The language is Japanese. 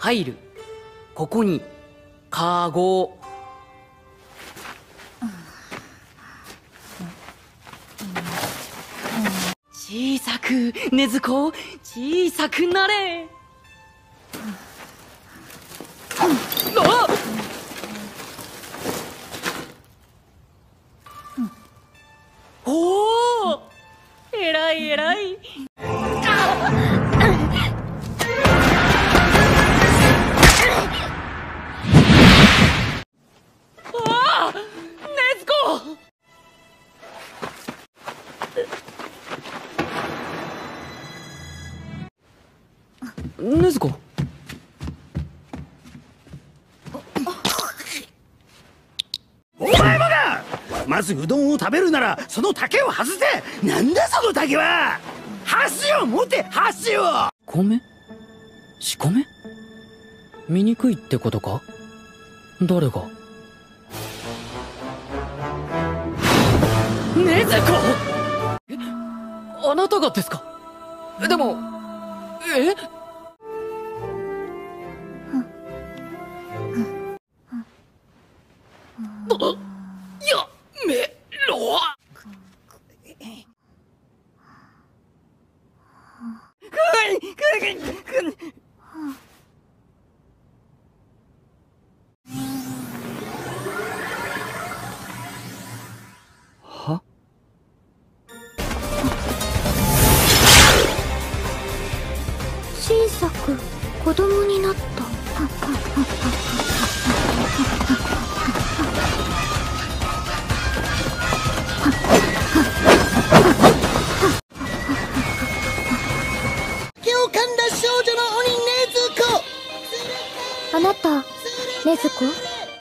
入る。ここにかご。小さく、禰豆子、小さくなれ。あっ！おお、えらいえらい。ああ、禰豆子。禰豆子。 お前もだ。まずうどんを食べるならその竹を外せ。なんだその竹は。箸を持て、箸を。 米？仕込め？醜いってことか？誰が？禰豆子！え？あなたがですか？でも、え？やめろ！は？ 小さく子供になった。 手を噛んだ少女の鬼禰豆子。 あなた、禰豆子？